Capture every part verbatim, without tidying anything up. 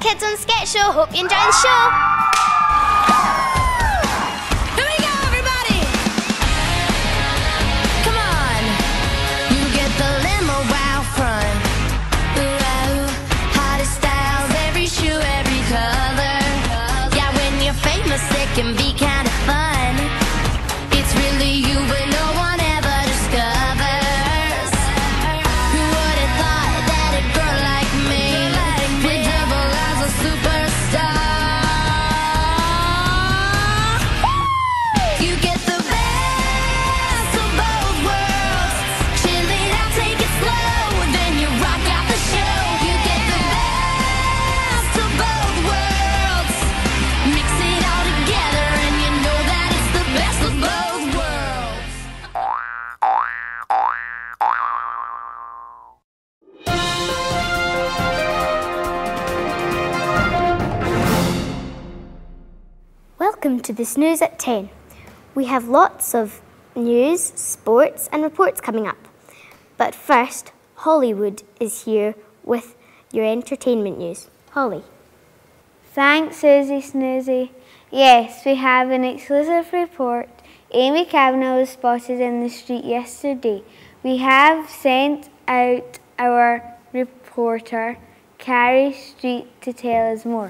Kids on Sketch Show. Hope you enjoy the show. Here we go, everybody. Come on. You get the limo out front. Ooh, hottest styles, every shoe, every color. Yeah, when you're famous, it can be kind of fun. It's really you, but no one ever discovers. Who would have thought that a girl like me would double as a superstar? You get the best of both worlds. Chill it out, take it slow, then you rock out the show. You get the best of both worlds. Mix it all together and you know that it's the best of both worlds. Welcome to the Snooze at ten. We have lots of news, sports and reports coming up. But first, Hollywood is here with your entertainment news. Holly. Thanks, Susie Snoozy. Yes, we have an exclusive report. Amy Kavanagh was spotted in the street yesterday. We have sent out our reporter, Carrie Street, to tell us more.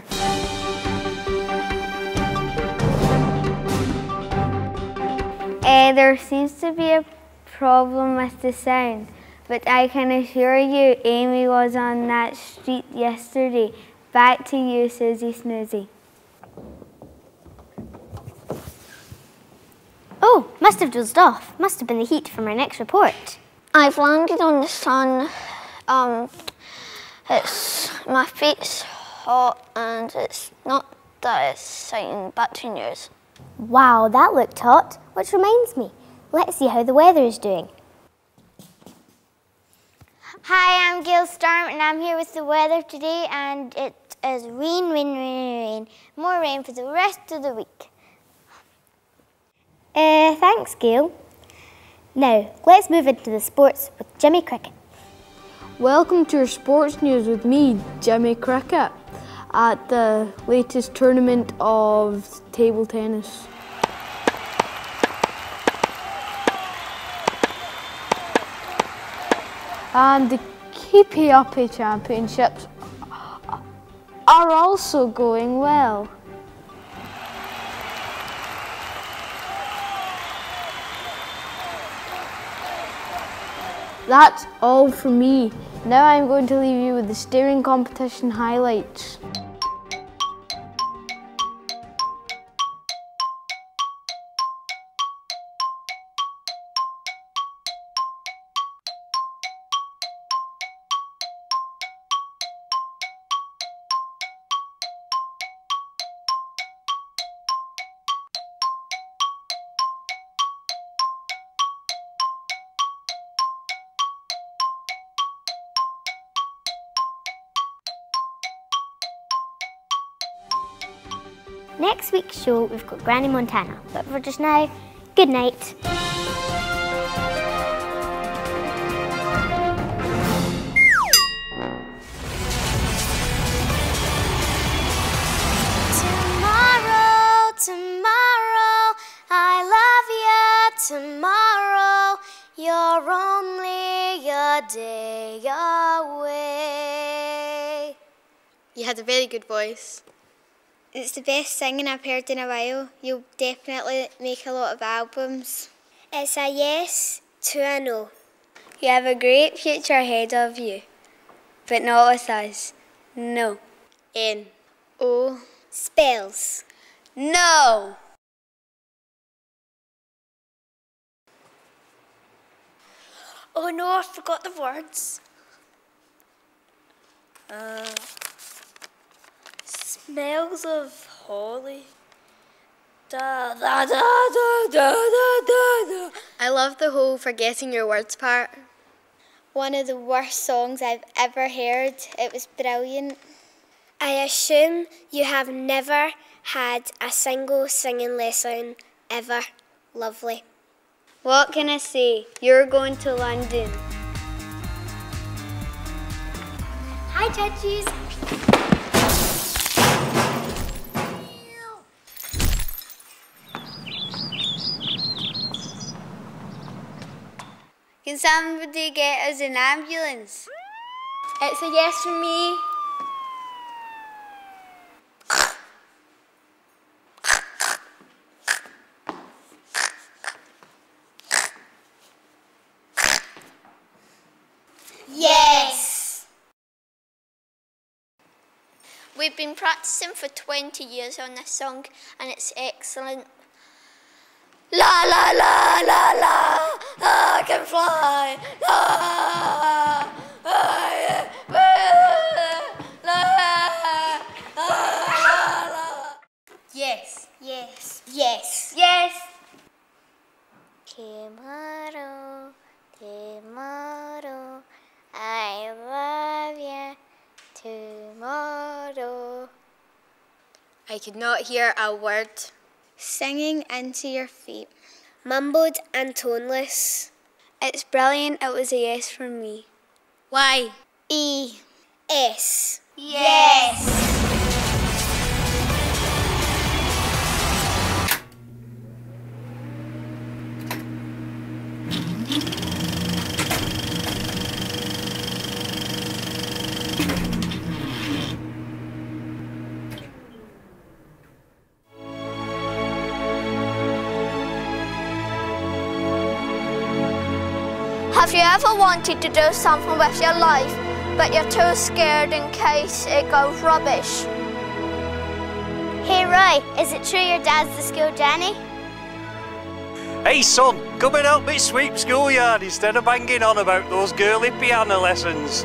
Uh, there seems to be a problem with the sound, but I can assure you Amy was on that street yesterday. Back to you, Susie Snoozy. Oh, must have dozed off. Must have been the heat from our next report. I've landed on the sun. Um, it's my feet's hot and it's not that exciting. Back to news. Wow, that looked hot. Which reminds me, let's see how the weather is doing. Hi, I'm Gail Storm and I'm here with the weather today, and it is rain, rain, rain, rain. More rain for the rest of the week. Uh, thanks, Gail. Now, let's move into the sports with Jimmy Cricket. Welcome to your sports news with me, Jimmy Cricket, at the latest tournament of table tennis. And the Keepy Uppy Championships are also going well. That's all from me. Now I'm going to leave you with the steering competition highlights. Next week's show, we've got Granny Montana. But for just now, good night. Tomorrow, tomorrow, I love you. Tomorrow, you're only a day away. You had a very good voice. It's the best singing I've heard in a while. You'll definitely make a lot of albums. It's a yes to a no. You have a great future ahead of you, but not with us. No. N. O. Spells. No! Oh no, I forgot the words. Uh... Smells of holly. Da, da, da, da, da, da, da. I love the whole forgetting your words part. One of the worst songs I've ever heard. It was brilliant. I assume you have never had a single singing lesson ever. Lovely. What can I say? You're going to London. Hi, judges. Can somebody get us an ambulance? It's a yes from me. Yes! We've been practicing for twenty years on this song and it's excellent. La la la la la, I can fly. La, la, la, la, la. Yes. Yes. Yes. Yes. Tomorrow, tomorrow, I love you. Tomorrow. I could not hear a word. Singing into your feet. Mumbled and toneless. It's brilliant. It was a yes from me. Why? E. S. Yes. Have you ever wanted to do something with your life, but you're too scared in case it goes rubbish? Hey Roy, is it true your dad's the school Jenny? Hey son, come and help me sweep schoolyard instead of banging on about those girly piano lessons.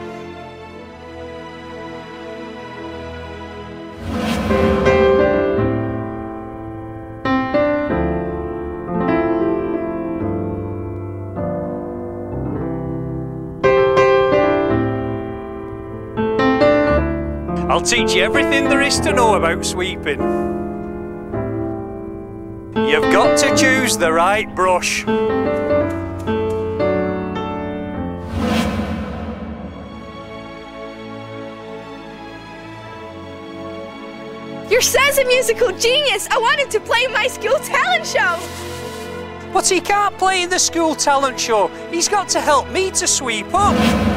I'll teach you everything there is to know about sweeping. You've got to choose the right brush. Your son's a musical genius. I wanted to play my school talent show. But he can't play in the school talent show. He's got to help me to sweep up.